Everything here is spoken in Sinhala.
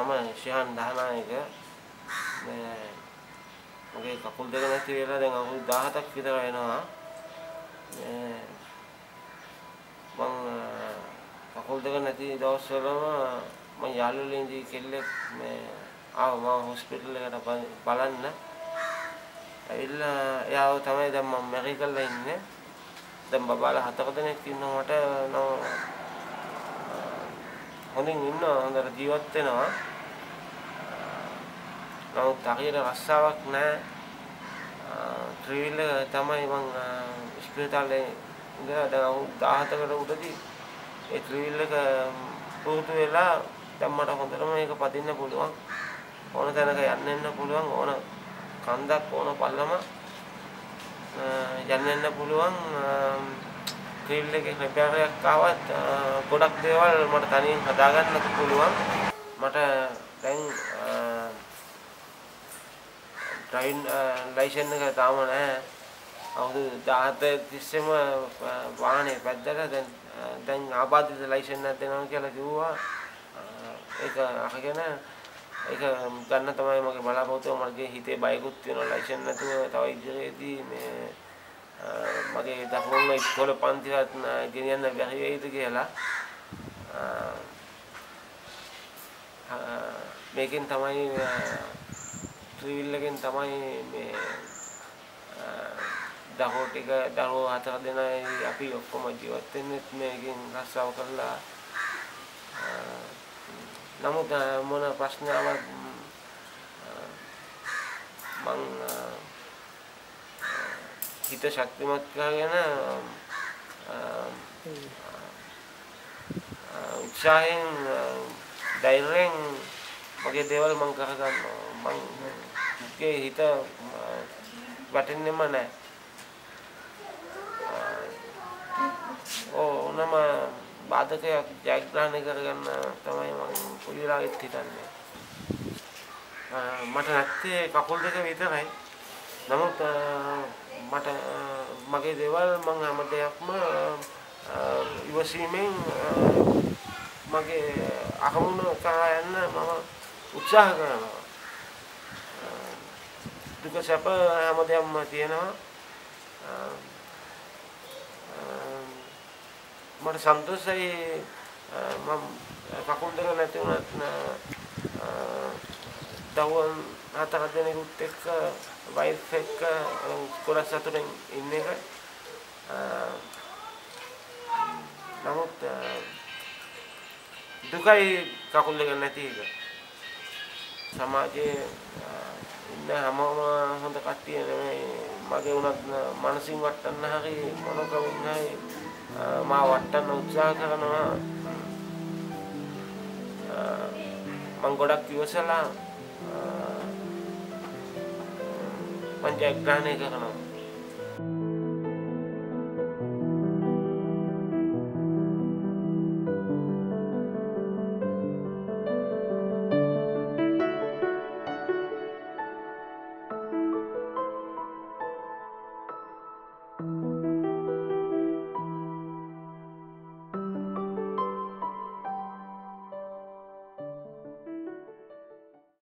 නම ශිහාන් දහනායක. මගේ කකුල් දෙක නැති වෙලා දැන් අවුරුදු 17ක් විතර වෙනවා. මං කකුල් දෙක නැති දවස්වලම මම යාළුවෝලින්දී කෙල්ලෙක් ආව මම හොස්පිටල් එකට බලන්න. ඇවිල්ලා එයාව තමයි දැන් මම මැරි කරලා ඉන්නේ. දැන් බබාලා 4 දෙනෙක් ඉන්නවා මට හොඳින් ඉන්නවා හොඳට ජීවත් වෙනවා. නමුත් හරියට රස්සාවක් නැහැ. ට්‍රිවිල් එක තමයි මං ඉස්පිරිතාලේ ඉඳලා දැන් අවුරුදු 17කට උඩදී ඒ ට්‍රිවිල් එක පුරුදු වෙලා දැන් මට හොඳටම මේක පදින්න පුළුවන්. ඕන තැනක යන්න පුළුවන්. ඕන කන්දක් ඕන පල්ලම යන්න පුළුවන්. ට්‍රිවිල් එකේ රිපෙයාර් එකක් ආවත් ගොඩක් දේවල් මට තනියෙන් හදාගන්න පුළුවන්. මට දැන් ඩ්‍රයිවිං ලයිසන්ස් එක තාම නැහැ. අවුරුදු 17 තිස්සේම වාහනේ පැද්දලා දැන් ආබාධිත ලයිසන්ස් එකක් දෙනවා කියලා කිව්වා. ඒක අහගෙන ඒක ගන්න තමයි මගේ බලාපොරොත්තුව. මගේ හිතේ බයකුත් තියෙනවා ලයිසන්ස් නැතුව තව ඉදිරියේදී මගේ දරුවන්ව ඉස්කෝලේ පන්තිවත් ගෙනියන්න බැරි වෙයිද කියලා. මේකෙන් තමයි ට්‍රිවිල් එකෙන් තමයි දරුවෝ 4 දෙනයි අපි ඔක්කොම ජීවත් වෙන්නේ මේකෙන් රස්සාව කරලා. නමුත් මොන ප්‍රශ්නාවක් මං හිත ශක්තිමත් කරගෙන උත්සාහයෙන් ධෛර්යයෙන් මගේ දේවල් මං කරගන්නවා. මගේ හිත වැටෙන්නෙම නැහැ. ඕනම බාධකයක් ජයග්‍රහණය කරගන්න තමයි මම පුලිලාගෙත් හිතන්නේ. මට නැත්තේ කකුල් දෙක විතරයි. නමුත් මට මගේ දේවල් මම හැම දෙයක්ම ඉවසීමෙන් මගේ අරමුණ කරා යන්න මම උත්සාහ කරනවා. දුක සැප හැම දෙයක්ම තියෙනවා. මට සන්තෝෂයි මම කකුල් දෙක නැති වුණත් දරුවන් 4 දෙනෙකුත් එක්ක වයිෆ් එක්ක ගොඩක් සතුටින් ඉන්න එක. නමුත් දුකයි කකුල් දෙක නැති එක. සමාජයේ ඉන්න හැමෝම හොඳ කට්ටිය නෙමෙයි. මගේ උනත් මානසික වටන්න හරි මොනකමින් හරි මා වටන්න උත්සාහ කරනවා. මම ගොඩක් ඉවසලා මම ජයග්‍රහණය කරනවා.